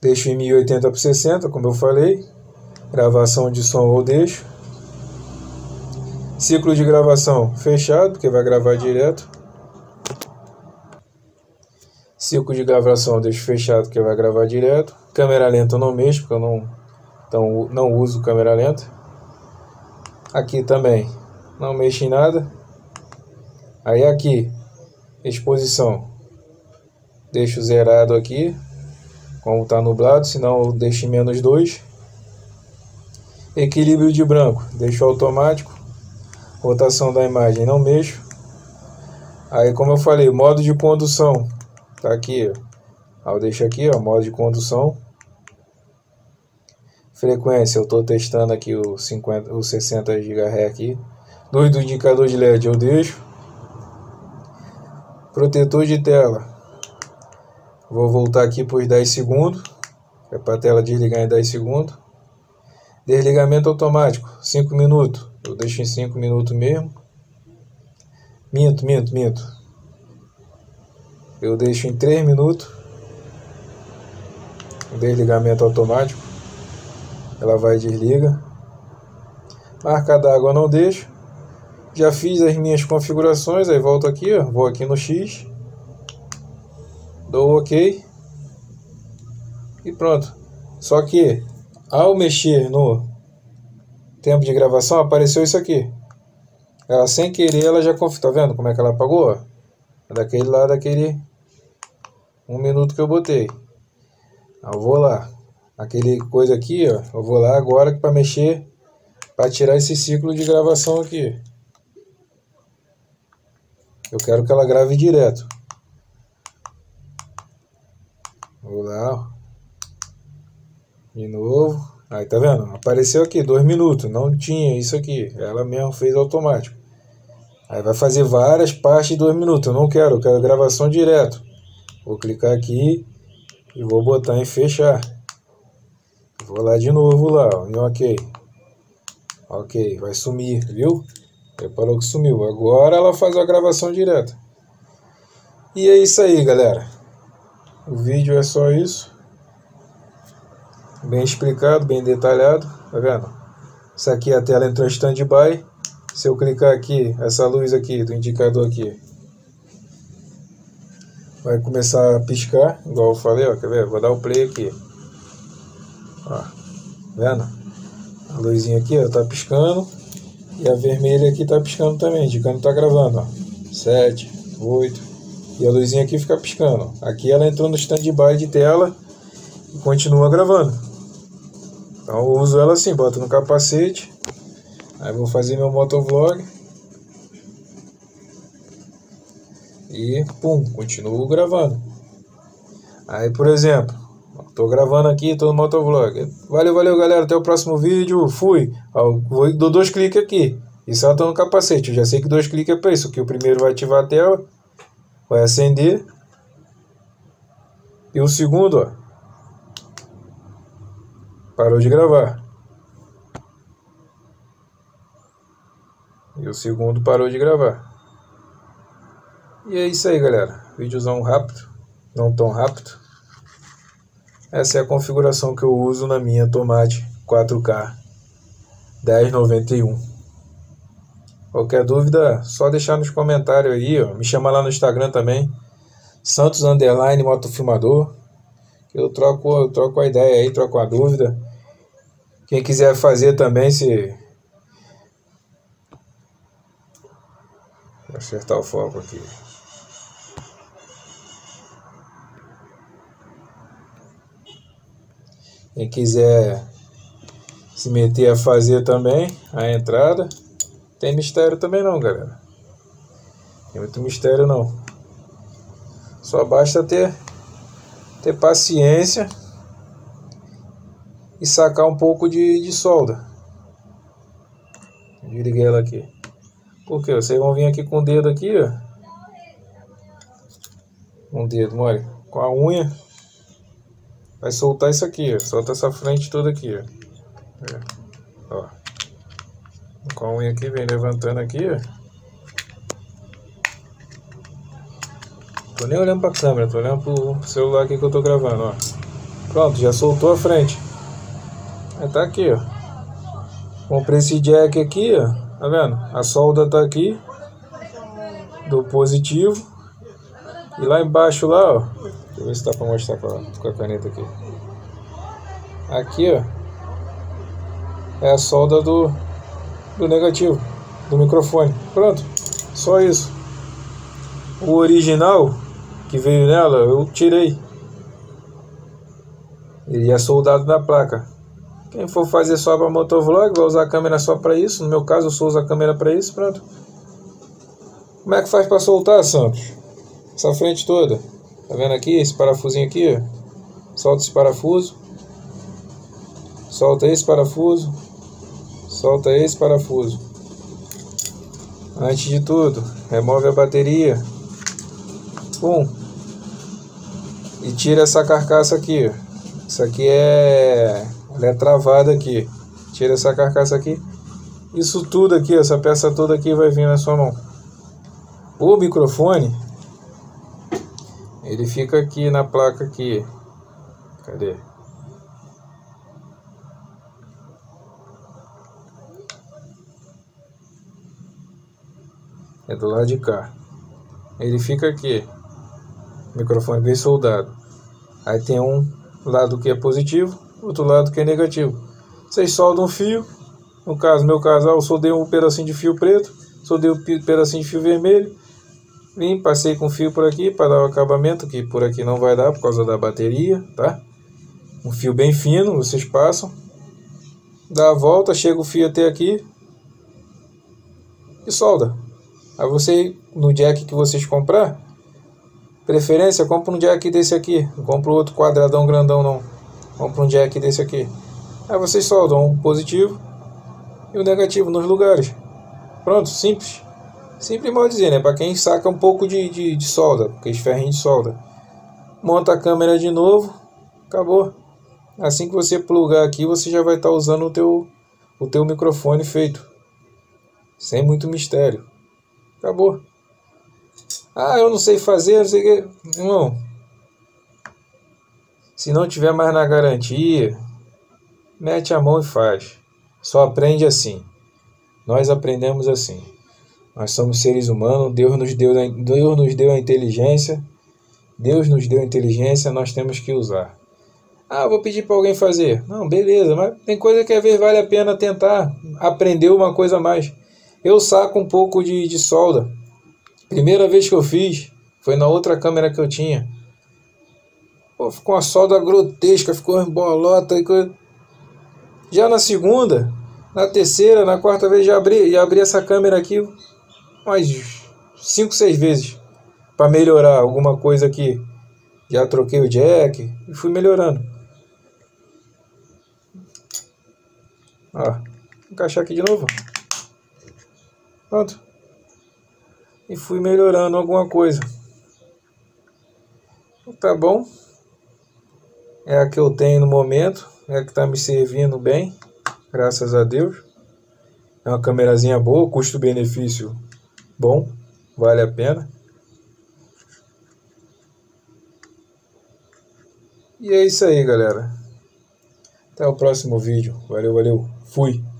Deixo em 1080 por 60, como eu falei. Gravação de som eu deixo. Ciclo de gravação fechado, porque vai gravar direto. Ciclo de gravação eu deixo fechado, porque vai gravar direto. Câmera lenta eu não mexo, porque eu não uso câmera lenta. Aqui também não mexo em nada. Aí aqui, exposição, deixo zerado aqui, como está nublado, senão eu deixo em -2. Equilíbrio de branco, deixo automático. Rotação da imagem, não mexo. Aí, como eu falei, modo de condução, tá aqui, ó. Eu deixo aqui, ó, modo de condução. Frequência, eu estou testando aqui o 60 GHz aqui. Luz do indicador de LED eu deixo. Protetor de tela, vou voltar aqui por 10 segundos. É para a tela desligar em 10 segundos. Desligamento automático, 5 minutos. Eu deixo em 5 minutos mesmo. Minto. Eu deixo em 3 minutos. Desligamento automático. Ela vai e desliga. Marca d'água eu não deixo. Já fiz as minhas configurações. Aí volto aqui, ó. Vou aqui no X. Dou OK. E pronto. Só que ao mexer no tempo de gravação apareceu isso aqui. Ela sem querer ela já configurou. Tá vendo como é que ela apagou? Daquele lá, daquele 1 minuto que eu botei. Eu vou lá. Aquele coisa aqui, ó. Eu vou lá agora para mexer, para tirar esse ciclo de gravação aqui. Eu quero que ela grave direto. Vou lá, ó. De novo. Aí, tá vendo? Apareceu aqui, 2 minutos. Não tinha isso aqui. Ela mesmo fez automático. Aí vai fazer várias partes de 2 minutos. Eu quero gravação direto. Vou clicar aqui e vou botar em fechar. Vou lá de novo lá, ó, em OK. OK, vai sumir, viu? Reparou que sumiu. Agora ela faz a gravação direta. E é isso aí, galera. O vídeo é só isso. Bem explicado, bem detalhado. Tá vendo? Isso aqui a tela entrou em stand-by. Se eu clicar aqui, essa luz aqui do indicador aqui vai começar a piscar, igual eu falei, ó, quer ver? Vou dar o play aqui. Ó, vendo? A luzinha aqui, ó, tá piscando. E a vermelha aqui tá piscando também, indicando que tá gravando, ó. 7, 8. E a luzinha aqui fica piscando. Aqui ela entrou no stand-by de tela e continua gravando. Então eu uso ela assim, boto no capacete. Aí vou fazer meu motovlog. E pum, continuo gravando. Aí, por exemplo, tô gravando aqui, tô no motovlog. Valeu, galera, até o próximo vídeo. Fui. Dou 2 cliques aqui. Isso eu tô no capacete. Eu já sei que 2 cliques é para isso. Que o primeiro vai ativar a tela, vai acender. E o segundo, ó, parou de gravar. E o segundo parou de gravar. E é isso aí, galera. Vídeozão rápido, não tão rápido. Essa é a configuração que eu uso na minha Tomate 4K 1091. Qualquer dúvida, só deixar nos comentários aí, ó. Me chama lá no Instagram também, Santos_motofilmador. Eu troco a ideia aí, troco a dúvida. Quem quiser fazer também, Vou acertar o foco aqui. Quem quiser se meter a fazer também a entrada, tem mistério também não, galera. Tem muito mistério não. Só basta ter paciência e sacar um pouco de solda. Desliguei ela aqui. Porque vocês vão vir aqui com o dedo aqui, ó. Um dedo, olha, com a unha. Vai soltar isso aqui, ó. Solta essa frente toda aqui, ó. Ó. Com a unha aqui, vem levantando aqui, ó. Tô nem olhando pra câmera, tô olhando pro celular aqui que eu tô gravando, ó. Pronto, já soltou a frente. Aí tá aqui, ó. Comprei esse jack aqui, ó. Tá vendo? A solda tá aqui. Do positivo. E lá embaixo lá, ó. Deixa eu ver se dá pra mostrar com a caneta aqui. Aqui, ó. É a solda do negativo. Do microfone. Pronto. Só isso. O original que veio nela, eu tirei. Ele é soldado na placa. Quem for fazer só para motovlog, vai usar a câmera só para isso. No meu caso, eu só uso a câmera para isso. Pronto. Como é que faz para soltar, Santos? Essa frente toda. Tá vendo aqui? Esse parafusinho aqui, ó. Solta esse parafuso. Solta esse parafuso. Solta esse parafuso. Antes de tudo, remove a bateria. Pum. E tira essa carcaça aqui, ó. Isso aqui ela é travada aqui. Tira essa carcaça aqui. Isso tudo aqui, essa peça toda aqui vai vir na sua mão. O microfone, ele fica aqui na placa aqui. Cadê? É do lado de cá. Ele fica aqui. O microfone bem soldado. Aí tem um lado que é positivo, outro lado que é negativo. Vocês soldam um fio. No caso, meu casal, eu soldei um pedacinho de fio preto, soldei um pedacinho de fio vermelho. Vim, passei com fio por aqui para dar o acabamento, que por aqui não vai dar por causa da bateria, tá? Um fio bem fino, vocês passam. Dá a volta, chega o fio até aqui e solda. Aí você, no jack que vocês comprar, preferência, compra um jack desse aqui. Não compra outro quadradão grandão não. Compra um jack desse aqui. Aí vocês soldam o positivo e o negativo nos lugares. Pronto, simples. Simples mal dizer, né? Para quem saca um pouco de solda, aqueles ferrinhos de solda. Monta a câmera de novo. Acabou. Assim que você plugar aqui, você já vai estar usando o teu microfone feito. Sem muito mistério. Acabou. Ah, eu não sei fazer, não sei o que. Irmão, se não tiver mais na garantia, mete a mão e faz. Só aprende assim. Nós aprendemos assim. Nós somos seres humanos, Deus nos deu a inteligência. Deus nos deu a inteligência, nós temos que usar. Ah, vou pedir para alguém fazer. Não, beleza, mas tem coisa que às vezes vale a pena tentar aprender uma coisa a mais. Eu saco um pouco de solda. Primeira vez que eu fiz foi na outra câmera que eu tinha. Pô, ficou uma solda grotesca, ficou uma bolota e coisa. Já na segunda, na terceira, na quarta vez já abri essa câmera aqui umas 5, 6 vezes para melhorar alguma coisa aqui. Já troquei o jack e fui melhorando. Ó, vou encaixar aqui de novo. Pronto. E fui melhorando alguma coisa. Tá bom. É a que eu tenho no momento. É a que tá me servindo bem. Graças a Deus. É uma câmerazinha boa. Custo-benefício bom. Vale a pena. E é isso aí, galera. Até o próximo vídeo. Valeu, valeu. Fui.